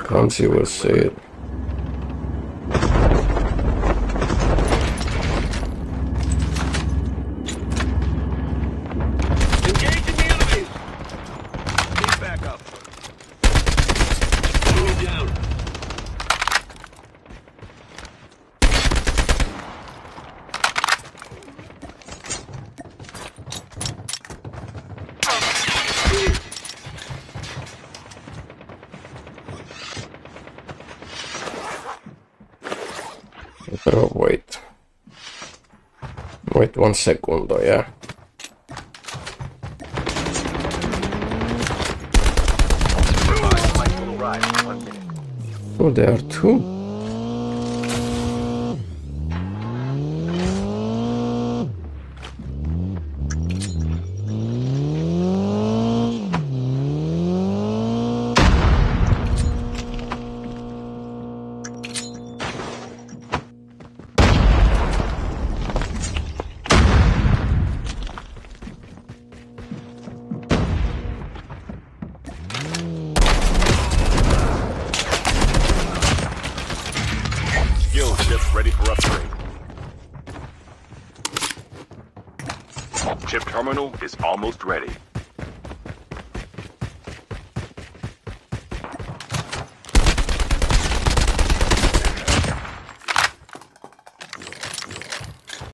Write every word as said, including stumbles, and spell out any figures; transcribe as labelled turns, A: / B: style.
A: Once you will see it.
B: Engaging the enemies! Need backup. Move down.
A: Pero wait. Wait one second, yeah. Oh, there are two.
B: Ready for upgrade. Chip terminal is almost ready.